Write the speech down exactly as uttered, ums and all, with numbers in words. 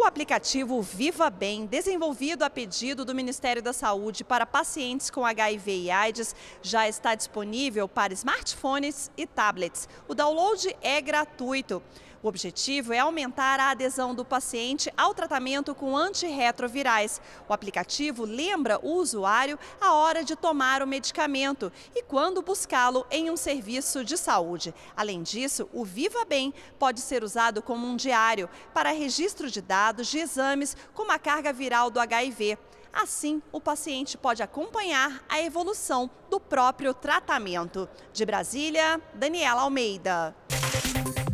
aplicativo Viva Bem, desenvolvido a pedido do Ministério da Saúde para pacientes com H I V e AIDS, já está disponível para smartphones e tablets. O download é gratuito. O objetivo é aumentar a adesão do paciente ao tratamento com antirretrovirais. O aplicativo lembra o usuário a hora de tomar o medicamento e quando buscá-lo em um serviço de saúde. Além disso, o Viva Bem pode ser usado como um diário para registro de dados de exames como a carga viral do H I V. Assim, o paciente pode acompanhar a evolução do próprio tratamento. De Brasília, Daniela Almeida.